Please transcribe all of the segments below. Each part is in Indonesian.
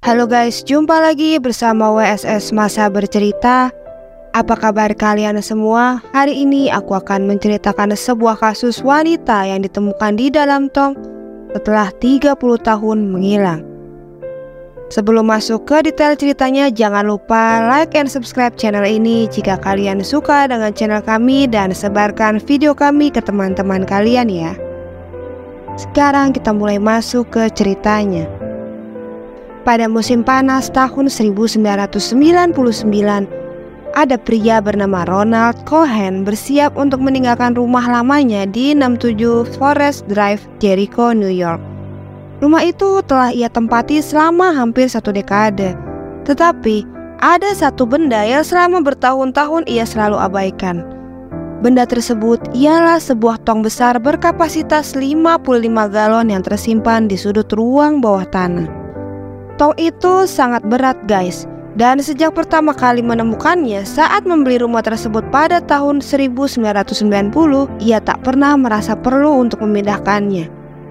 Halo guys, jumpa lagi bersama WSS Masa Bercerita. Apa kabar kalian semua? Hari ini aku akan menceritakan sebuah kasus wanita yang ditemukan di dalam tong setelah 30 tahun menghilang. Sebelum masuk ke detail ceritanya, jangan lupa like and subscribe channel ini jika kalian suka dengan channel kami, dan sebarkan video kami ke teman-teman kalian ya. Sekarang kita mulai masuk ke ceritanya. Pada musim panas tahun 1999, ada pria bernama Ronald Cohen bersiap untuk meninggalkan rumah lamanya di 67 Forest Drive, Jericho, New York. Rumah itu telah ia tempati selama hampir 1 dekade. Tetapi ada satu benda yang selama bertahun-tahun ia selalu abaikan. Benda tersebut ialah sebuah tong besar berkapasitas 55 galon yang tersimpan di sudut ruang bawah tanah. Tong itu sangat berat guys, dan sejak pertama kali menemukannya saat membeli rumah tersebut pada tahun 1990, ia tak pernah merasa perlu untuk memindahkannya.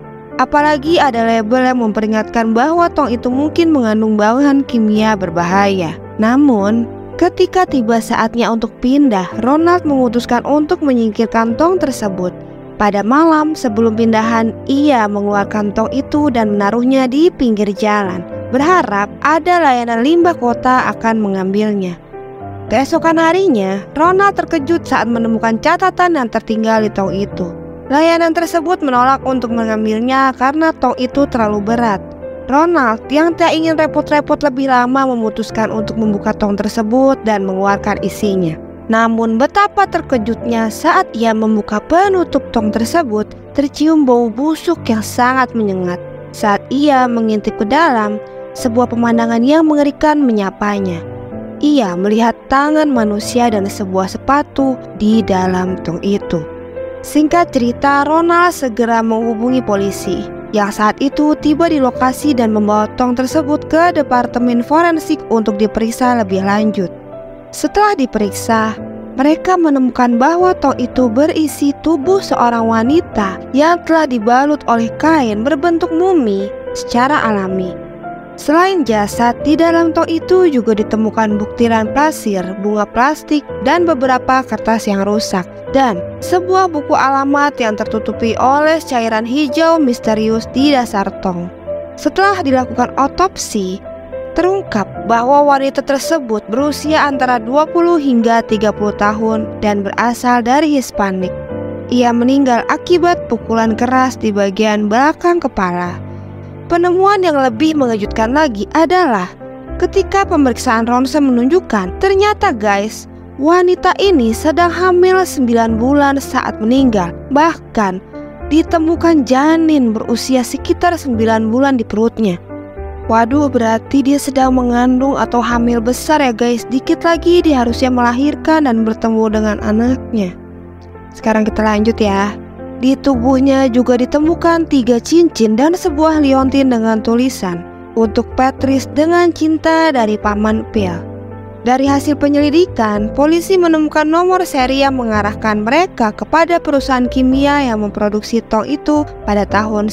Apalagi ada label yang memperingatkan bahwa tong itu mungkin mengandung bahan kimia berbahaya. Namun, ketika tiba saatnya untuk pindah, Ronald memutuskan untuk menyingkirkan tong tersebut. Pada malam sebelum pindahan, ia mengeluarkan tong itu dan menaruhnya di pinggir jalan, berharap ada layanan limbah kota akan mengambilnya. Keesokan harinya, Ronald terkejut saat menemukan catatan yang tertinggal di tong itu. Layanan tersebut menolak untuk mengambilnya karena tong itu terlalu berat. Ronald yang tak ingin repot-repot lebih lama memutuskan untuk membuka tong tersebut dan mengeluarkan isinya. Namun betapa terkejutnya saat ia membuka penutup tong tersebut, tercium bau busuk yang sangat menyengat. Saat ia mengintip ke dalam, sebuah pemandangan yang mengerikan menyapanya. Ia melihat tangan manusia dan sebuah sepatu di dalam tong itu. Singkat cerita, Ronald segera menghubungi polisi yang saat itu tiba di lokasi dan membawa tong tersebut ke departemen forensik untuk diperiksa lebih lanjut. Setelah diperiksa, mereka menemukan bahwa tong itu berisi tubuh seorang wanita yang telah dibalut oleh kain berbentuk mumi secara alami. Selain jasad, di dalam tong itu juga ditemukan buktiran pasir, bunga plastik, dan beberapa kertas yang rusak, dan sebuah buku alamat yang tertutupi oleh cairan hijau misterius di dasar tong. Setelah dilakukan otopsi, terungkap bahwa wanita tersebut berusia antara 20 hingga 30 tahun dan berasal dari Hispanik. Ia meninggal akibat pukulan keras di bagian belakang kepala. Penemuan yang lebih mengejutkan lagi adalah ketika pemeriksaan ronsen menunjukkan ternyata guys, wanita ini sedang hamil 9 bulan saat meninggal. Bahkan ditemukan janin berusia sekitar 9 bulan di perutnya. Waduh, berarti dia sedang mengandung atau hamil besar ya guys. Dikit lagi dia harusnya melahirkan dan bertemu dengan anaknya. Sekarang kita lanjut ya. Di tubuhnya juga ditemukan 3 cincin dan sebuah liontin dengan tulisan, "Untuk Patrice dengan cinta dari Paman Phil." Dari hasil penyelidikan, polisi menemukan nomor seri yang mengarahkan mereka kepada perusahaan kimia yang memproduksi tong itu pada tahun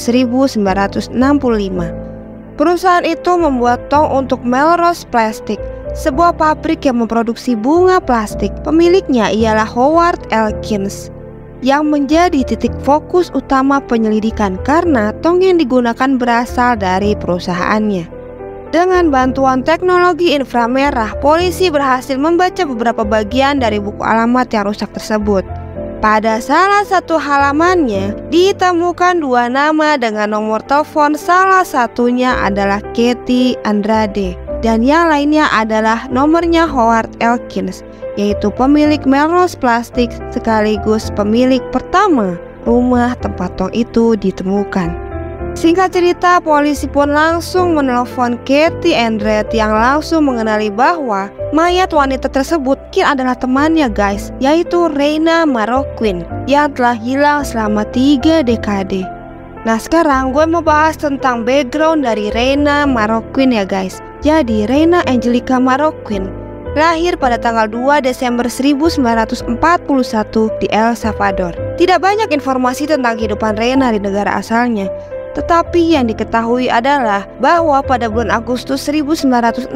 1965. Perusahaan itu membuat tong untuk Melrose Plastic, sebuah pabrik yang memproduksi bunga plastik. Pemiliknya ialah Howard Elkins, yang menjadi titik fokus utama penyelidikan karena tong yang digunakan berasal dari perusahaannya. Dengan bantuan teknologi inframerah, polisi berhasil membaca beberapa bagian dari buku alamat yang rusak tersebut. Pada salah satu halamannya ditemukan 2 nama dengan nomor telepon, salah satunya adalah Katie Andrade dan yang lainnya adalah nomornya Howard Elkins, yaitu pemilik Melrose Plastic sekaligus pemilik pertama rumah tempat tong itu ditemukan. Singkat cerita, polisi pun langsung menelpon Katie Andrade yang langsung mengenali bahwa mayat wanita tersebut mungkin adalah temannya guys, yaitu Reina Marroquin yang telah hilang selama 3 dekade. Nah sekarang gue mau bahas tentang background dari Reina Marroquin ya guys. Jadi Reina Angelica Marroquin lahir pada tanggal 2 Desember 1941 di El Salvador. Tidak banyak informasi tentang kehidupan Reina di negara asalnya. Tetapi yang diketahui adalah bahwa pada bulan Agustus 1966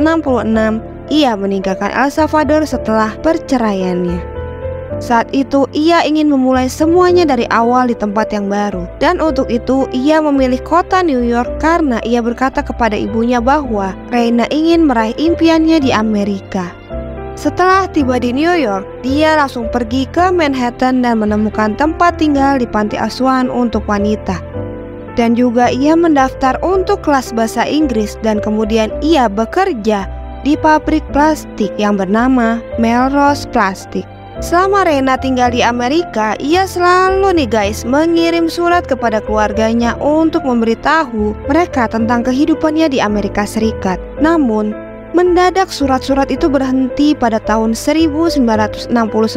ia meninggalkan El Salvador setelah perceraiannya. Saat itu ia ingin memulai semuanya dari awal di tempat yang baru. Dan untuk itu ia memilih kota New York karena ia berkata kepada ibunya bahwa Reina ingin meraih impiannya di Amerika. Setelah tiba di New York, dia langsung pergi ke Manhattan dan menemukan tempat tinggal di panti asuhan untuk wanita. Dan juga ia mendaftar untuk kelas bahasa Inggris dan kemudian ia bekerja di pabrik plastik yang bernama Melrose Plastic. Selama Reina tinggal di Amerika, ia selalu mengirim surat kepada keluarganya untuk memberitahu mereka tentang kehidupannya di Amerika Serikat. Namun, mendadak surat-surat itu berhenti pada tahun 1969,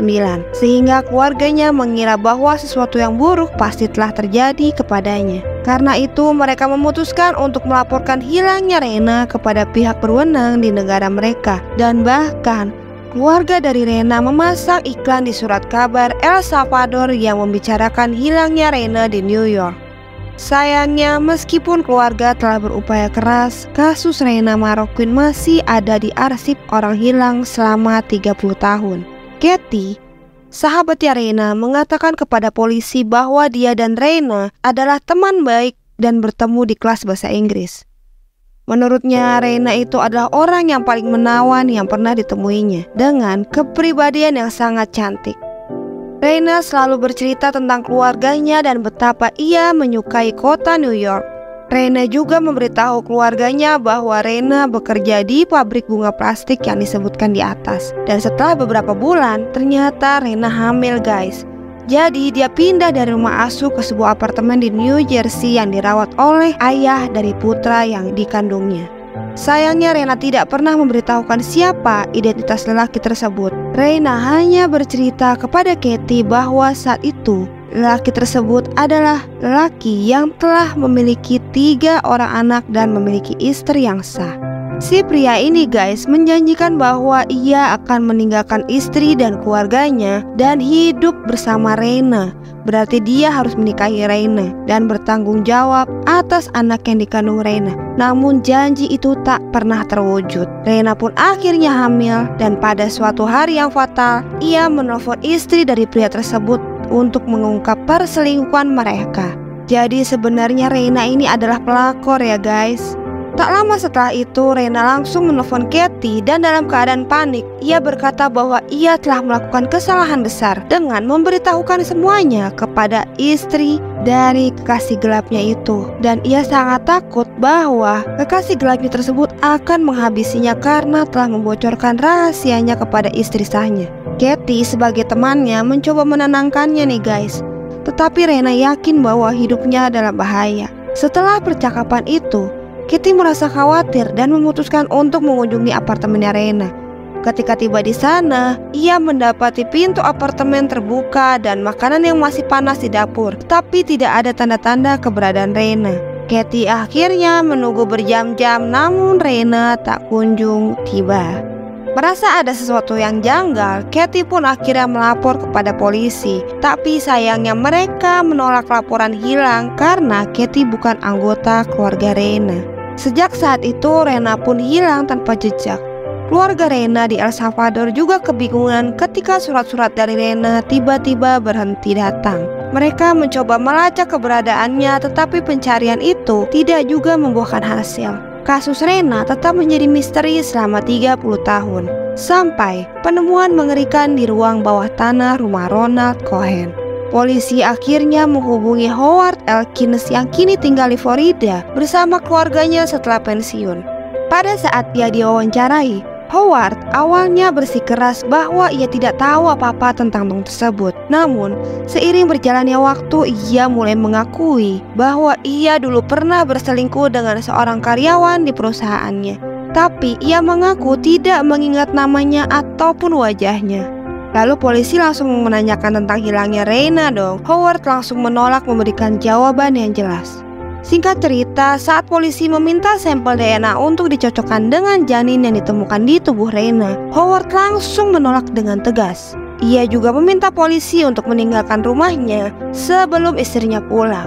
sehingga keluarganya mengira bahwa sesuatu yang buruk pasti telah terjadi kepadanya. Karena itu, mereka memutuskan untuk melaporkan hilangnya Reina kepada pihak berwenang di negara mereka. Dan bahkan, keluarga dari Reina memasang iklan di surat kabar El Salvador yang membicarakan hilangnya Reina di New York. Sayangnya, meskipun keluarga telah berupaya keras, kasus Reina Marroquin masih ada di arsip orang hilang selama 30 tahun. Katie, sahabatnya Reina, mengatakan kepada polisi bahwa dia dan Reina adalah teman baik dan bertemu di kelas bahasa Inggris. Menurutnya, Reina itu adalah orang yang paling menawan yang pernah ditemuinya, dengan kepribadian yang sangat cantik. Reina selalu bercerita tentang keluarganya dan betapa ia menyukai kota New York. Reina juga memberitahu keluarganya bahwa Reina bekerja di pabrik bunga plastik yang disebutkan di atas. Dan setelah beberapa bulan, ternyata Reina hamil, guys. Jadi dia pindah dari rumah asuh ke sebuah apartemen di New Jersey yang dirawat oleh ayah dari putra yang dikandungnya. Sayangnya Reina tidak pernah memberitahukan siapa identitas lelaki tersebut. Reina hanya bercerita kepada Katie bahwa saat itu lelaki tersebut adalah lelaki yang telah memiliki 3 orang anak dan memiliki istri yang sah. Si pria ini, guys, menjanjikan bahwa ia akan meninggalkan istri dan keluarganya dan hidup bersama Reina. Berarti dia harus menikahi Reina dan bertanggung jawab atas anak yang dikandung Reina. Namun janji itu tak pernah terwujud. Reina pun akhirnya hamil dan pada suatu hari yang fatal, ia menelpon istri dari pria tersebut untuk mengungkap perselingkuhan mereka. Jadi sebenarnya Reina ini adalah pelakor ya, guys. Tak lama setelah itu, Reina langsung menelpon Katie dan dalam keadaan panik, ia berkata bahwa ia telah melakukan kesalahan besar dengan memberitahukan semuanya kepada istri dari kekasih gelapnya itu. Dan ia sangat takut bahwa kekasih gelapnya tersebut akan menghabisinya karena telah membocorkan rahasianya kepada istri sahnya. Katie sebagai temannya mencoba menenangkannya nih, guys. Tetapi Reina yakin bahwa hidupnya dalam bahaya. Setelah percakapan itu, Katie merasa khawatir dan memutuskan untuk mengunjungi apartemennya Reina. Ketika tiba di sana, ia mendapati pintu apartemen terbuka dan makanan yang masih panas di dapur, tapi tidak ada tanda-tanda keberadaan Reina. Katie akhirnya menunggu berjam-jam, namun Reina tak kunjung tiba. Merasa ada sesuatu yang janggal, Katie pun akhirnya melapor kepada polisi. Tapi sayangnya mereka menolak laporan hilang karena Katie bukan anggota keluarga Reina. Sejak saat itu Reina pun hilang tanpa jejak. Keluarga Reina di El Salvador juga kebingungan ketika surat-surat dari Reina tiba-tiba berhenti datang. Mereka mencoba melacak keberadaannya, tetapi pencarian itu tidak juga membuahkan hasil. Kasus Reina tetap menjadi misteri selama 30 tahun, sampai penemuan mengerikan di ruang bawah tanah rumah Ronald Cohen. Polisi akhirnya menghubungi Howard Elkins yang kini tinggal di Florida bersama keluarganya setelah pensiun. Pada saat dia diwawancarai, Howard awalnya bersikeras bahwa ia tidak tahu apa-apa tentang tong tersebut. Namun, seiring berjalannya waktu, ia mulai mengakui bahwa ia dulu pernah berselingkuh dengan seorang karyawan di perusahaannya. Tapi ia mengaku tidak mengingat namanya ataupun wajahnya. Lalu polisi langsung menanyakan tentang hilangnya Reina dong. Howard langsung menolak memberikan jawaban yang jelas. Singkat cerita, saat polisi meminta sampel DNA untuk dicocokkan dengan janin yang ditemukan di tubuh Reina, Howard langsung menolak dengan tegas. Ia juga meminta polisi untuk meninggalkan rumahnya sebelum istrinya pulang.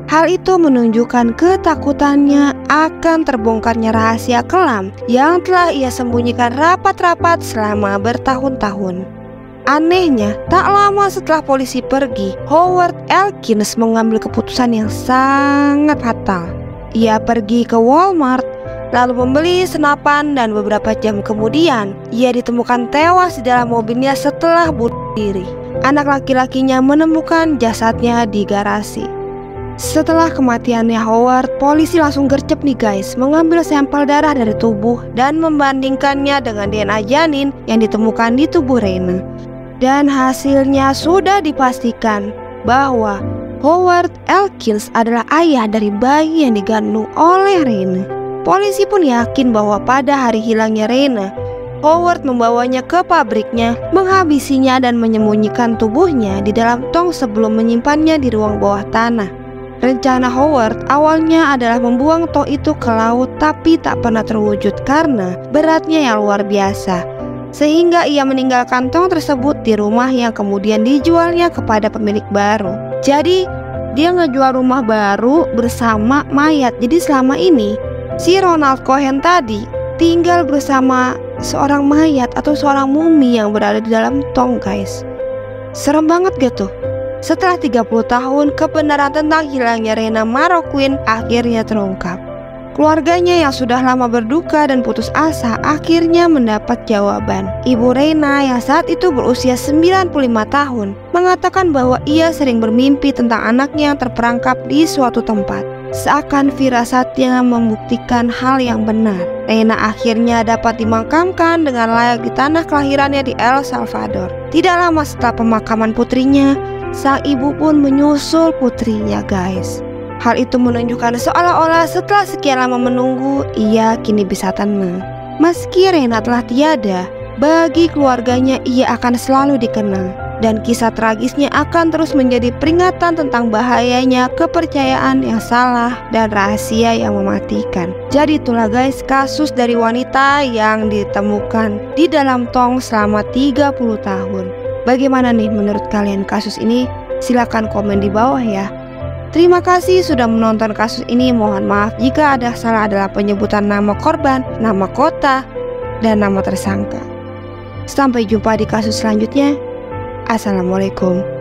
Hal itu menunjukkan ketakutannya akan terbongkarnya rahasia kelam yang telah ia sembunyikan rapat-rapat selama bertahun-tahun. Anehnya, tak lama setelah polisi pergi, Howard Elkins mengambil keputusan yang sangat fatal. Ia pergi ke Walmart, lalu membeli senapan, dan beberapa jam kemudian ia ditemukan tewas di dalam mobilnya setelah bunuh diri. Anak laki-lakinya menemukan jasadnya di garasi. Setelah kematiannya Howard, polisi langsung gercep nih guys, mengambil sampel darah dari tubuh dan membandingkannya dengan DNA janin yang ditemukan di tubuh Reina. Dan hasilnya sudah dipastikan bahwa Howard Elkins adalah ayah dari bayi yang digandung oleh Reina. Polisi pun yakin bahwa pada hari hilangnya Reina, Howard membawanya ke pabriknya, menghabisinya dan menyembunyikan tubuhnya di dalam tong sebelum menyimpannya di ruang bawah tanah. Rencana Howard awalnya adalah membuang tong itu ke laut, tapi tak pernah terwujud karena beratnya yang luar biasa. Sehingga ia meninggalkan tong tersebut di rumah yang kemudian dijualnya kepada pemilik baru. Jadi dia ngejual rumah baru bersama mayat. Jadi selama ini si Ronald Cohen tadi tinggal bersama seorang mayat atau seorang mumi yang berada di dalam tong guys. Serem banget gak tuh? Setelah 30 tahun, kebenaran tentang hilangnya Reina Marroquin akhirnya terungkap. Keluarganya yang sudah lama berduka dan putus asa akhirnya mendapat jawaban. Ibu Reina yang saat itu berusia 95 tahun mengatakan bahwa ia sering bermimpi tentang anaknya yang terperangkap di suatu tempat. Seakan firasatnya membuktikan hal yang benar. Reina akhirnya dapat dimakamkan dengan layak di tanah kelahirannya di El Salvador. Tidak lama setelah pemakaman putrinya, sang ibu pun menyusul putrinya guys. Hal itu menunjukkan seolah-olah setelah sekian lama menunggu, ia kini bisa tenang. Meski Reina telah tiada, bagi keluarganya ia akan selalu dikenang. Dan kisah tragisnya akan terus menjadi peringatan tentang bahayanya kepercayaan yang salah dan rahasia yang mematikan. Jadi itulah guys kasus dari wanita yang ditemukan di dalam tong selama 30 tahun. Bagaimana nih menurut kalian kasus ini? Silahkan komen di bawah ya. Terima kasih sudah menonton kasus ini. Mohon maaf jika ada salah adalah penyebutan nama korban, nama kota, dan nama tersangka. Sampai jumpa di kasus selanjutnya. Assalamualaikum.